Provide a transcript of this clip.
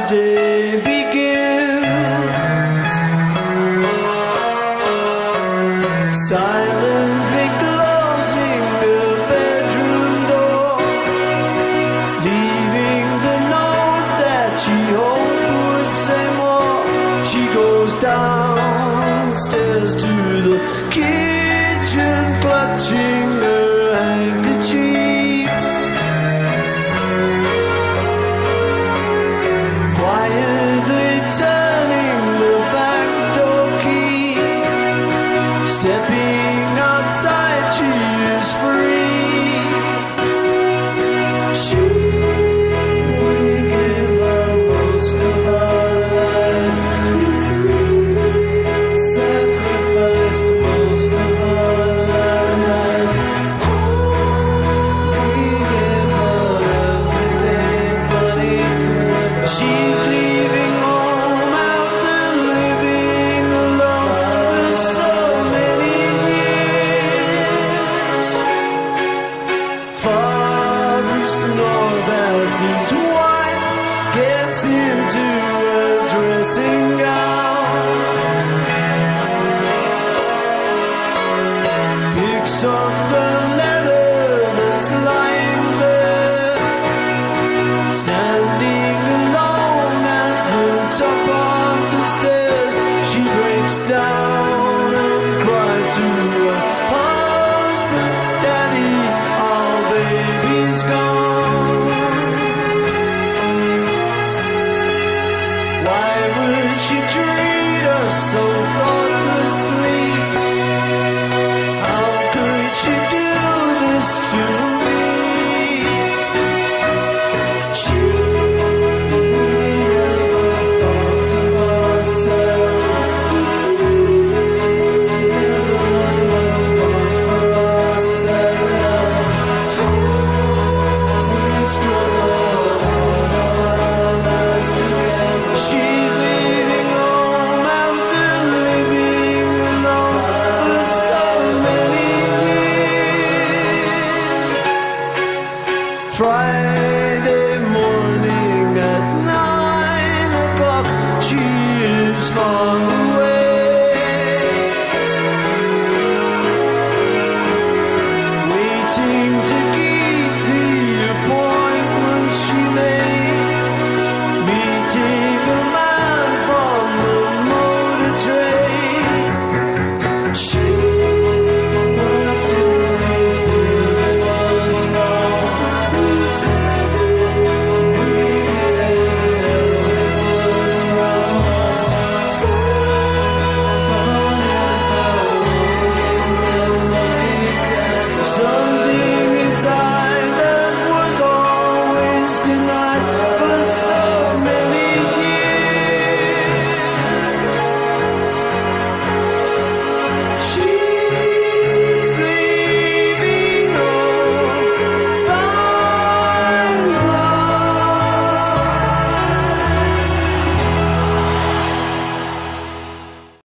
day begins. Silently closing the bedroom door, leaving the note that she hoped would say more. She goes downstairs to the kitchen, clutching her handkerchief. Quietly turning the back door key, stepping outside, she is free. She will give her most of her life, is sacrificed most of her life. We give her everything but equal. She's leaving home after living alone for so many years. Father snores as his wife gets into a dressing gown, picks up the letter that's lying there, standing alone at the top of the stairs. She breaks down.